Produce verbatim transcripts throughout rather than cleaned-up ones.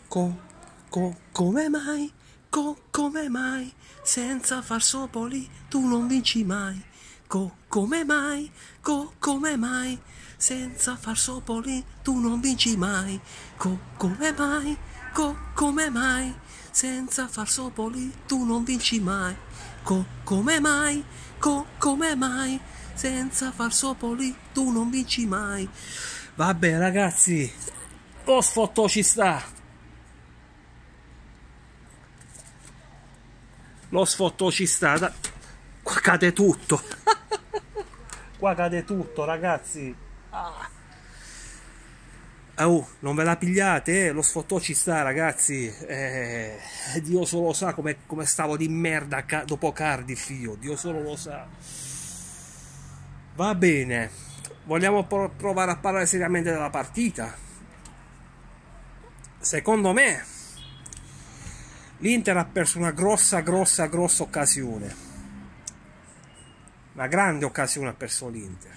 Co, co, come mai, co, come mai, senza Farsopoli tu non vinci mai. Co, come mai, co, come mai, senza Farsopoli tu non vinci mai. Co, come mai, co, come mai, senza Farsopoli tu non vinci mai. Co, come mai, co, come mai, senza Farsopoli tu non vinci mai. Vabbè ragazzi, lo sfottò ci sta. Lo sfottò ci sta. Da... Qua cade tutto. Qua cade tutto ragazzi. Ah. Oh, non ve la pigliate, eh? Lo sfottò ci sta ragazzi. eh, Dio solo sa come, come stavo di merda dopo Cardiff io. Dio solo lo sa. Va bene, vogliamo provare a parlare seriamente della partita. Secondo me l'Inter ha perso una grossa grossa grossa occasione, una grande occasione ha perso l'Inter.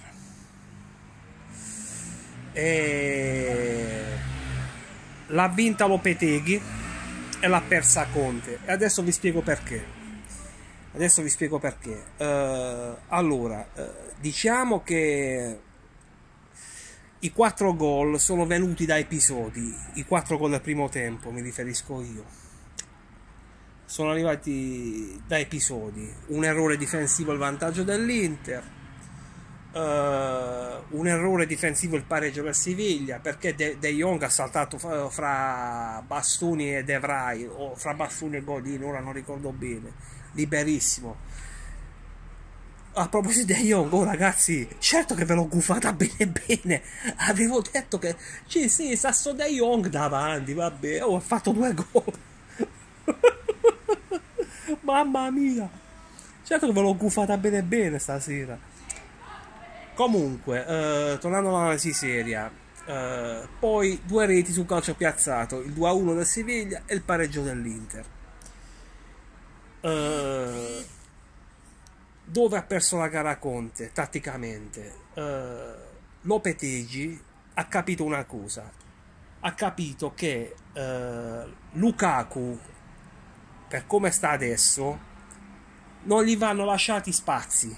E l'ha vinta Lopeteghi e l'ha persa Conte, e adesso vi spiego perché. Adesso vi spiego perché. Uh, allora, uh, diciamo che i quattro gol sono venuti da episodi. I quattro gol del primo tempo, mi riferisco io, sono arrivati da episodi. Un errore difensivo il vantaggio dell'Inter, uh, un errore difensivo il pareggio del Siviglia, perché De, De Jong ha saltato fra, fra Bastoni e De Vrij, o fra Bastoni e Godin, ora non ricordo bene, liberissimo. A proposito di Jong, oh ragazzi, certo che ve l'ho gufata bene bene. Avevo detto che sì, sì, sta sto De Jong davanti, vabbè, oh, ha fatto due gol. Mamma mia, certo che ve l'ho gufata bene bene stasera. Comunque, eh, tornando all'analisi seria, eh, poi due reti sul calcio piazzato, il due a uno del Siviglia e il pareggio dell'Inter. Eh, dove ha perso la gara Conte tatticamente? Eh, Lopetegui ha capito una cosa, ha capito che eh, Lukaku, per come sta adesso, non gli vanno lasciati spazi.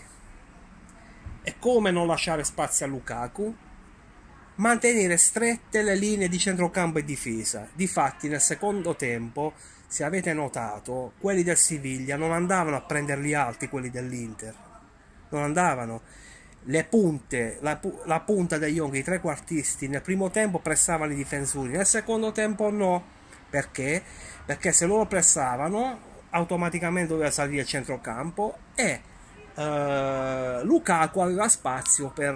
E come non lasciare spazi a Lukaku? Mantenere strette le linee di centrocampo e difesa. Difatti nel secondo tempo, se avete notato, quelli del Siviglia non andavano a prenderli alti, quelli dell'Inter. Non andavano. Le punte, la, la punta degli Jong, i trequartisti, nel primo tempo pressavano i difensori, nel secondo tempo no. Perché? Perché se loro pressavano, automaticamente doveva salire il centrocampo e uh, Lukaku aveva spazio per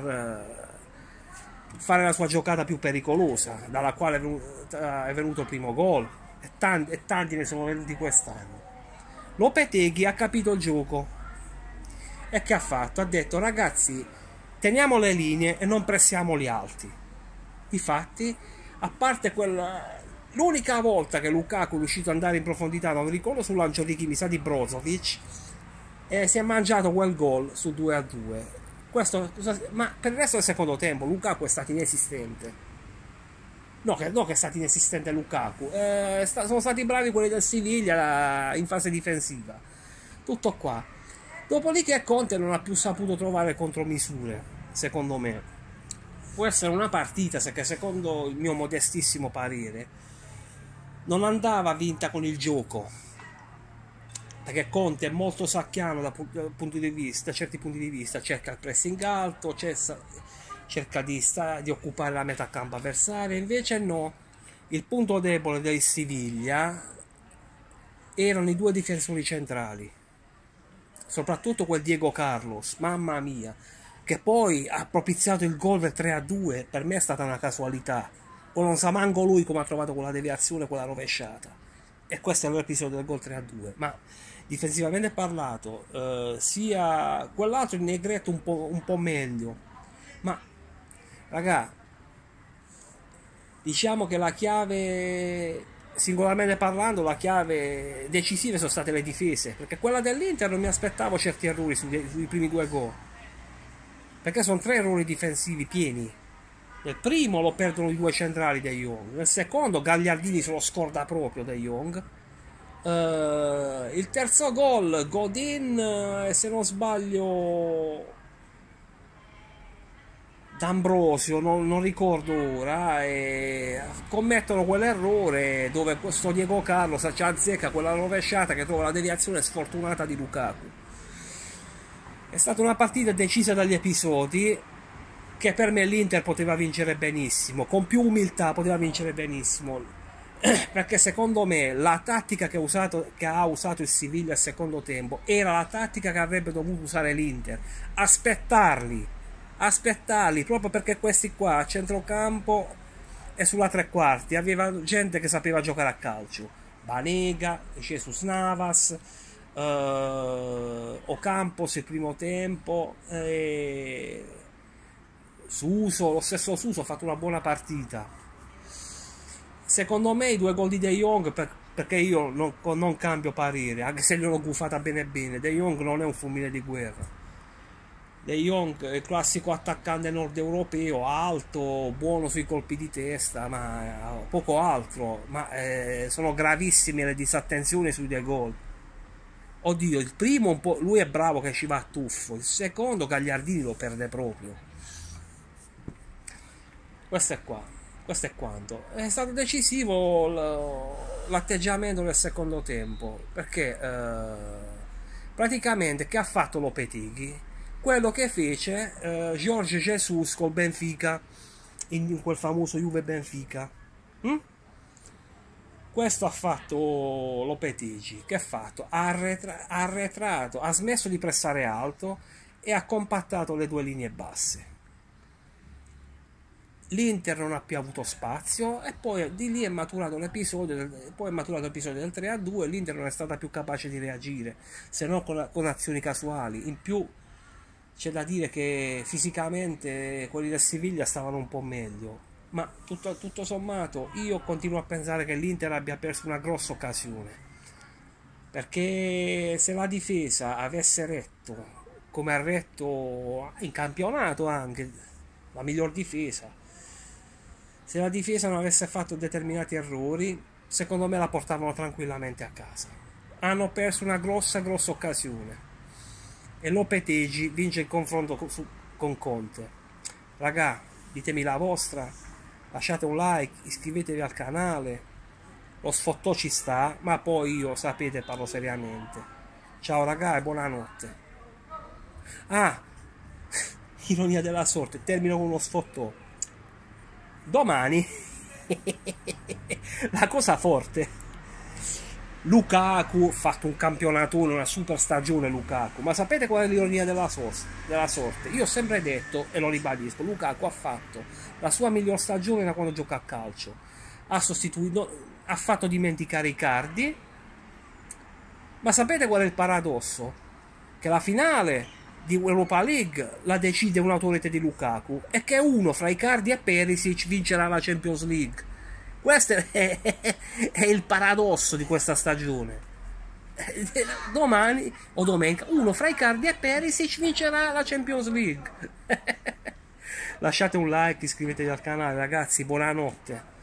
uh, fare la sua giocata più pericolosa, dalla quale è venuto, è venuto il primo gol, e tanti, e tanti ne sono venuti quest'anno. Lopetegui ha capito il gioco e che ha fatto? Ha detto ragazzi, teniamo le linee e non pressiamoli alti. Difatti, a parte quella... l'unica volta che Lukaku è riuscito ad andare in profondità, non mi ricordo, sul lancio di chi, mi sa di Brozovic, e si è mangiato quel gol su due a due. Questo, ma per il resto del secondo tempo Lukaku è stato inesistente. No, che, no, che è stato inesistente Lukaku. Eh, sta, sono stati bravi quelli del Siviglia in fase difensiva. Tutto qua. Dopodiché Conte non ha più saputo trovare contromisure, secondo me. Può essere una partita che secondo il mio modestissimo parere non andava vinta con il gioco, perché Conte è molto sacchiano da punti di vista, certi punti di vista, cerca il pressing alto, cerca di, sta, di occupare la metà campo avversaria. Invece no, il punto debole del Siviglia erano i due difensori centrali, soprattutto quel Diego Carlos, mamma mia, che poi ha propiziato il gol del tre a due. Per me è stata una casualità, o non sa manco lui come ha trovato quella deviazione, quella rovesciata, e questo è l'episodio del gol tre a due. Ma difensivamente parlato, eh, sia quell'altro il Negretto un po', un po' meglio, ma raga, diciamo che la chiave, singolarmente parlando, la chiave decisiva sono state le difese, perché quella dell'Inter non mi aspettavo certi errori sui, sui primi due gol, perché sono tre errori difensivi pieni Nel primo lo perdono i due centrali De Jong, nel secondo Gagliardini se lo scorda proprio De Jong. Uh, il terzo gol, Godin, uh, se non sbaglio D'Ambrosio, non, non ricordo ora, e commettono quell'errore dove questo Diego Carlos ci azzecca quella rovesciata che trova la deviazione sfortunata di Lukaku. È stata una partita decisa dagli episodi che per me l'Inter poteva vincere benissimo, con più umiltà poteva vincere benissimo, perché secondo me la tattica che ha usato, che ha usato il Siviglia al secondo tempo era la tattica che avrebbe dovuto usare l'Inter, aspettarli, aspettarli, proprio perché questi qua a centrocampo e sulla tre quarti aveva gente che sapeva giocare a calcio, Banega, Jesus Navas, eh, Ocampos il primo tempo, eh, Suso, lo stesso Suso ha fatto una buona partita. Secondo me i due gol di De Jong, per, perché io non, non cambio parere, anche se gliel'ho gufata bene bene, De Jong non è un fulmine di guerra. De Jong è il classico attaccante nord europeo, alto, buono sui colpi di testa, ma poco altro. Ma eh, sono gravissime le disattenzioni sui due gol. Oddio, il primo un po', lui è bravo che ci va a tuffo, il secondo Gagliardini lo perde proprio. Questo è qua, questo è quanto. È stato decisivo l'atteggiamento nel secondo tempo, perché eh, praticamente che ha fatto Lopetegui? Quello che fece eh, Jorge Jesus col Benfica, in, in quel famoso Juve Benfica. Hm? Questo ha fatto Lopetegui. Che ha fatto? Ha, arretra ha arretrato, ha smesso di pressare alto e ha compattato le due linee basse. L'Inter non ha più avuto spazio e poi di lì è maturato l'episodio, poi è maturato l'episodio del tre a due, l'Inter non è stata più capace di reagire, se non con, con azioni casuali. In più c'è da dire che fisicamente quelli del Siviglia stavano un po' meglio, ma tutto, tutto sommato io continuo a pensare che l'Inter abbia perso una grossa occasione, perché se la difesa avesse retto come ha retto in campionato, anche la miglior difesa, se la difesa non avesse fatto determinati errori, secondo me la portavano tranquillamente a casa. Hanno perso una grossa grossa occasione e Lopetegui vince il confronto con Conte. Raga, ditemi la vostra, lasciate un like, iscrivetevi al canale, lo sfottò ci sta, ma poi io, sapete, parlo seriamente. Ciao raga e buonanotte. Ah, ironia della sorte, termino con uno sfottò. Domani la cosa forte, Lukaku ha fatto un campionatone, una super stagione Lukaku, ma sapete qual è l'ironia della, so della sorte? Io ho sempre detto, e lo ribadisco, Lukaku ha fatto la sua miglior stagione da quando gioca a calcio, ha sostituito, ha fatto dimenticare Icardi, ma sapete qual è il paradosso? Che la finale di Europa League la decide un'autorità di Lukaku e che uno fra Icardi e Perisic vincerà la Champions League. Questo è, è il paradosso di questa stagione. Domani o domenica uno fra Icardi e Perisic vincerà la Champions League. Lasciate un like, iscrivetevi al canale ragazzi, buonanotte.